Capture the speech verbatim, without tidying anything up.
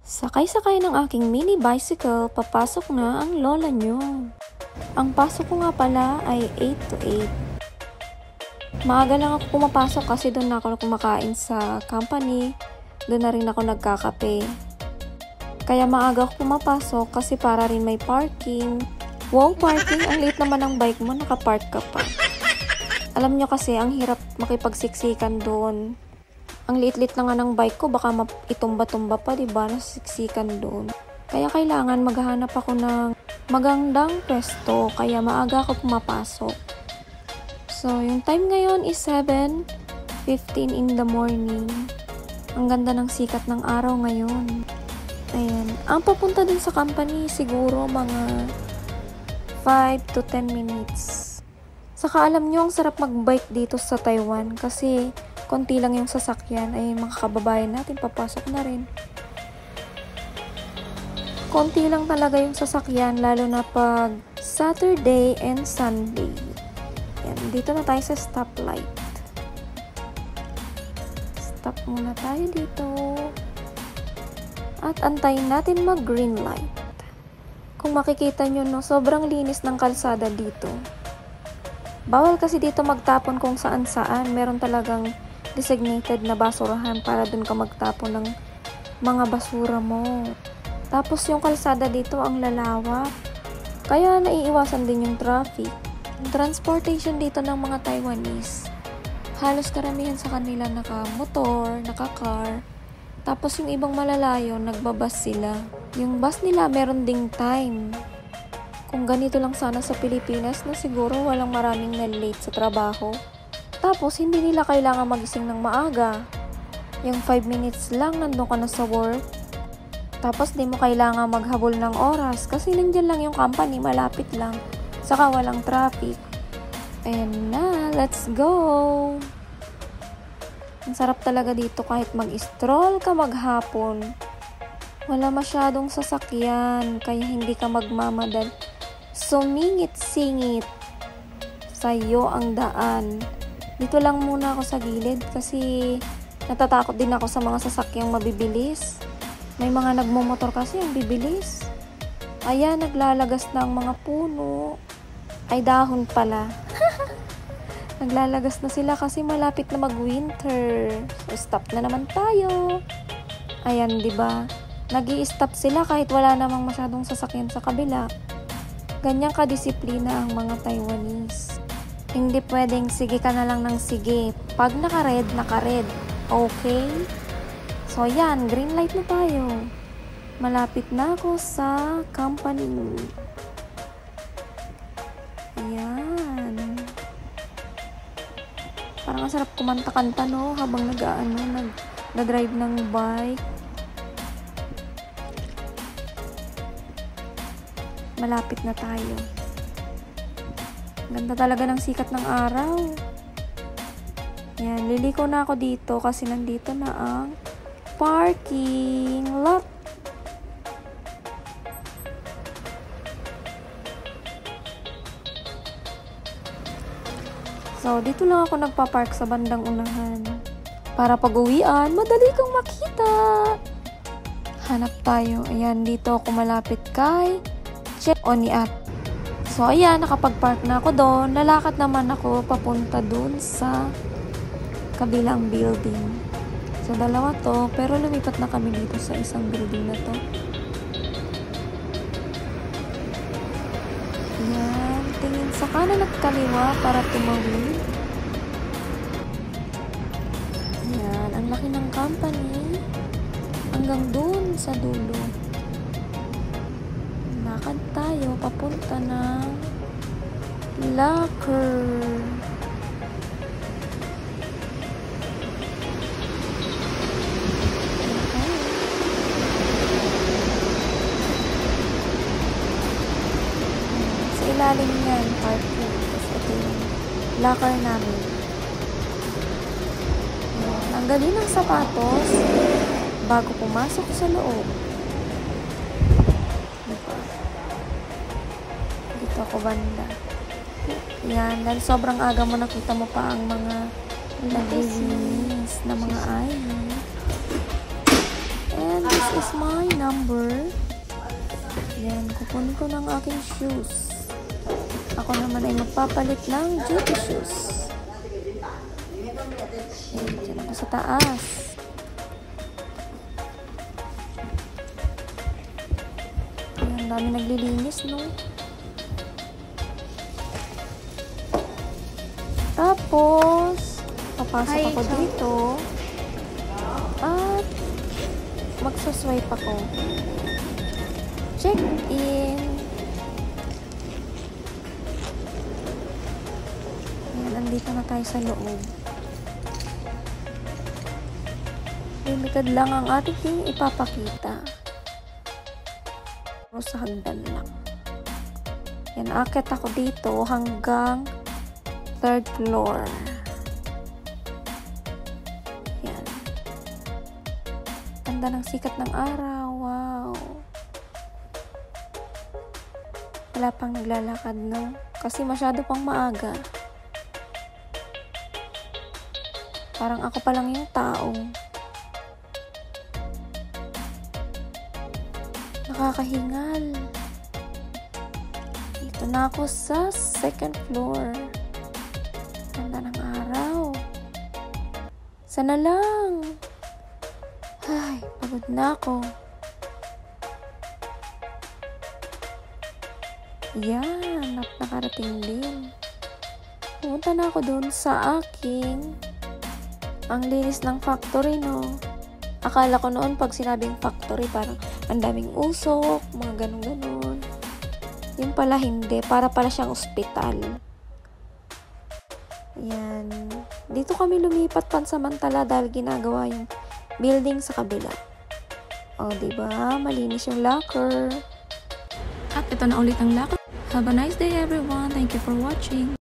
Sakay-sakay ng aking mini bicycle, papasok na ang lola nyo. Ang pasok ko nga pala ay eight to eight. Maaga lang ako pumapasok kasi doon na ako kumakain sa company. Doon na rin ako nagkakape. Kaya maaga ako pumapasok kasi para rin may parking. Wow, parking! Ang liit naman ng bike mo, nakapark ka pa. Alam nyo kasi, ang hirap makipagsiksikan doon. Ang liit-liit lang nga ng bike ko, baka itumba-tumba pa, diba? Nasiksikan doon. Kaya kailangan maghahanap ako ng magandang pwesto, kaya maaga ako pumapasok. So, yung time ngayon is seven fifteen in the morning. Ang ganda ng sikat ng araw ngayon. Ayan. Ang papunta dun sa company, siguro mga five to ten minutes. Saka alam nyo, ang sarap mag-bike dito sa Taiwan kasi konti lang yung sasakyan, ay mga kababayan natin, papasok na rin. Konti lang talaga yung sasakyan, lalo na pag Saturday and Sunday. Yan, dito na tayo sa stoplight. Stop muna tayo dito. At antayin natin mag-green light. Kung makikita nyo, no, sobrang linis ng kalsada dito. Bawal kasi dito magtapon kung saan-saan. Meron talagang designated na basurahan para dun ka magtapon ng mga basura mo. Tapos yung kalsada dito ang lalawak. Kaya naiiwasan din yung traffic. Transportation dito ng mga Taiwanese. Halos karamihan sa kanila naka-motor, naka-car. Tapos yung ibang malalayo, nagbabas sila. Yung bus nila meron ding time. Kung ganito lang sana sa Pilipinas, na siguro walang maraming na-late sa trabaho. Tapos, hindi nila kailangan magising ng maaga. Yung five minutes lang, nandun ka na sa work. Tapos, di mo kailangan maghabol ng oras kasi nandyan lang yung company, malapit lang. Saka walang traffic. Ayan na, let's go! Ang sarap talaga dito kahit mag-stroll ka maghapon. Wala masyadong sasakyan, kaya hindi ka magmamadal. Sumingit-singit sa'yo ang daan. Dito lang muna ako sa gilid kasi natatakot din ako sa mga sasakyang mabibilis. May mga nagmumotor kasi ang bibilis. Ayan, naglalagas na ang mga puno. Ay, dahon pala. Naglalagas na sila kasi malapit na mag-winter. So, stop na naman tayo. Ayan, diba? Nag-i-stop sila kahit wala namang masyadong sasakyan sa kabila. Ganyang kadisiplina ang mga Taiwanese. Hindi pwedeng sige ka na lang ng sige. Pag naka-red, naka-red. Okay? So, yan. Green light na tayo. Malapit na ako sa company. Ayan. Parang ang sarap kumanta-kanta, no? Habang nag-ano, nag-drive ng bike. Malapit na tayo. Ganda talaga ng sikat ng araw. Yan, liliko na ako dito kasi nandito na ang parking lot. So, dito lang ako nagpa-park sa bandang unahan. Para pag-uwian, madali kang makita. Hanap tayo. Ayan, dito ako malapit kay Check Oni app. So, ayan, nakapag-park na ako doon. Lalakad naman ako papunta doon sa kabilang building. So, dalawa to. Pero lumipat na kami dito sa isang building na to. Ayan, tingin sa kanan at kaliwa para tumawid. Ayan, ang laki ng company. Hanggang doon sa dulo. Lakad tayo papunta ng locker. Okay. Sa ilalim yan, parking. Tapos ito yung locker namin. Ang galing ng sapatos bago pumasok sa loob. Ako banda. Yan, dahil sobrang aga mo nakita mo pa ang mga naglilinis na mga eye. And this is mine now. number. Yan, kukunin ko ng aking shoes. Ako naman ay magpapalit ng duty shoes. Yan, dyan ako sa taas. Yan, dami naglilinis, no? Tapos, papasok Hi, ako Chong. dito. At, magsaswipe ako. Check in. Ayan, nandito na tayo sa loob. Limited lang ang ating ipapakita. O sa hagdan lang. Yan, akit ako dito hanggang third floor. Yan. Ganda ng sikat ng araw. Wow. Wala pang naglalakad, no? Kasi masyado pang maaga. Parang ako pa lang yung tao. Nakakahingal. Dito na ako sa second floor. Ganda ng araw. Sana lang. Ay, pagod na ako. Yan, at nakarating din. Pumunta na ako dun sa aking ang linis ng factory, no? Akala ko noon pag sinabing factory, parang ang daming usok, mga ganun-ganun. Yung pala hindi, para pala siyang ospital. Yan. Dito kami lumipat pansamantala dahil ginagawa yung building sa kabila. O, diba? Malinis yung locker. At ito na ulit ang locker. Have a nice day, everyone. Thank you for watching.